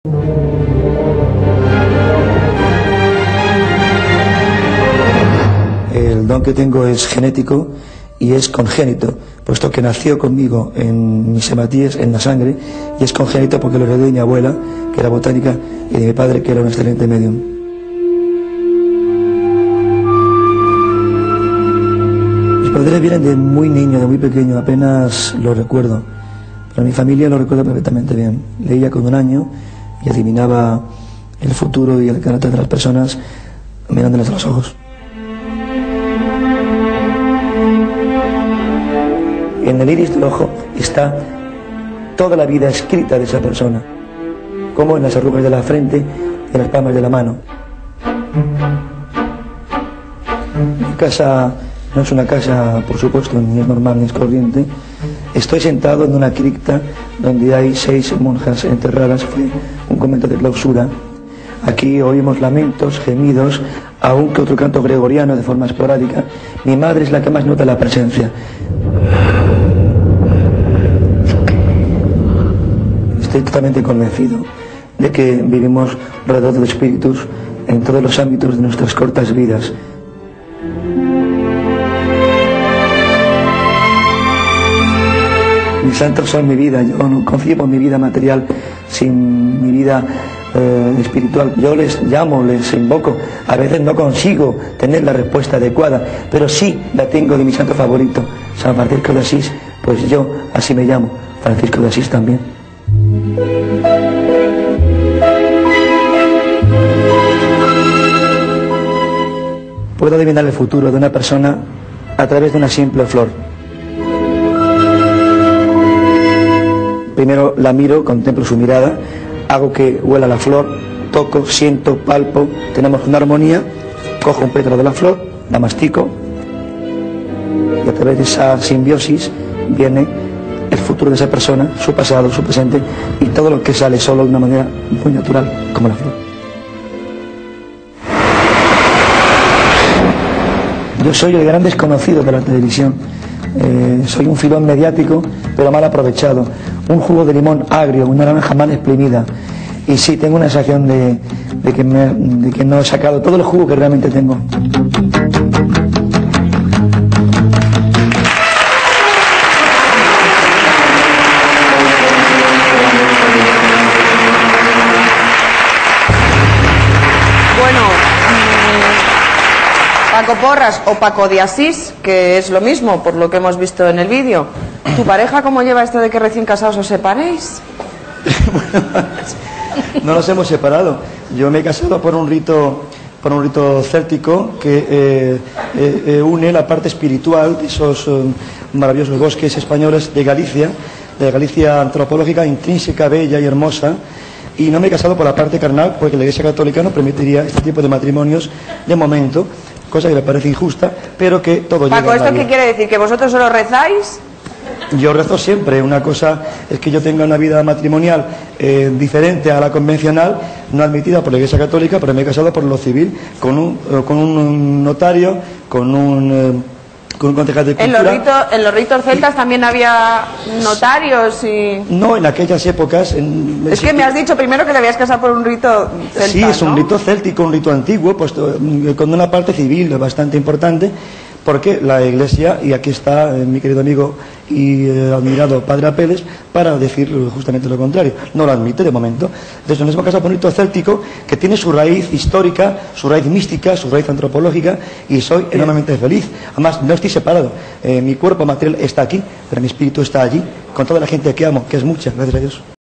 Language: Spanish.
El don que tengo es genético y es congénito, puesto que nació conmigo en mis hematíes, en la sangre, y es congénito porque lo heredé de mi abuela, que era botánica, y de mi padre, que era un excelente medium. Mis poderes vienen de muy niño, de muy pequeño, apenas lo recuerdo, pero mi familia lo recuerda perfectamente bien. Leía con 1 año y adivinaba el futuro y el carácter de las personas mirándoles a los ojos. En el iris del ojo está toda la vida escrita de esa persona, como en las arrugas de la frente y en las palmas de la mano. Mi casa no es una casa, por supuesto, ni es normal ni es corriente. Estoy sentado en una cripta donde hay 6 monjas enterradas, fue un convento de clausura. Aquí oímos lamentos, gemidos, aun que otro canto gregoriano de forma esporádica. Mi madre es la que más nota la presencia. Estoy totalmente convencido de que vivimos rodeados de espíritus en todos los ámbitos de nuestras cortas vidas. Mis santos son mi vida. Yo no concibo mi vida material sin mi vida espiritual. Yo les llamo, les invoco. A veces no consigo tener la respuesta adecuada, pero sí la tengo de mi santo favorito, San Francisco de Asís. Pues yo así me llamo, Francisco de Asís también. Puedo adivinar el futuro de una persona a través de una simple flor. Primero la miro, contemplo su mirada, hago que huela la flor, toco, siento, palpo, tenemos una armonía, cojo un pétalo de la flor, la mastico y a través de esa simbiosis viene el futuro de esa persona, su pasado, su presente y todo lo que sale solo de una manera muy natural, como la flor. Yo soy el gran desconocido de la televisión. Soy un filón mediático, pero mal aprovechado. Un jugo de limón agrio, una naranja mal exprimida. Y sí, tengo una sensación de que no he sacado todo el jugo que realmente tengo. Paco Porras o Paco de Asís, que es lo mismo por lo que hemos visto en el vídeo. ¿Tu pareja cómo lleva esto de que recién casados os separéis? Bueno, no nos hemos separado. Yo me he casado por un rito céltico que une la parte espiritual de esos maravillosos bosques españoles de Galicia antropológica, intrínseca, bella y hermosa. Y no me he casado por la parte carnal, porque la Iglesia Católica no permitiría este tipo de matrimonios de momento, cosa que me parece injusta, pero que todo llega a Paco, ¿esto qué quiere decir? ¿Que vosotros solo rezáis? Yo rezo siempre. Una cosa es que yo tenga una vida matrimonial diferente a la convencional, no admitida por la Iglesia Católica, pero me he casado por lo civil, con un notario, con un concejal de cultura. ¿En los ritos celtas también había notarios y...? No, en aquellas épocas... Es que me has dicho primero que te habías casado por un rito celta, sí, es un ¿no? rito céltico, un rito antiguo, pues, con una parte civil bastante importante, porque la Iglesia, y aquí está mi querido amigo y admirado Padre Apeles, para decir justamente lo contrario, no lo admite de momento. Entonces nos hemos casado por un rito céltico que tiene su raíz histórica, su raíz mística, su raíz antropológica, y soy enormemente feliz. Además, no estoy separado, mi cuerpo material está aquí, pero mi espíritu está allí, con toda la gente que amo, que es mucha, gracias a Dios.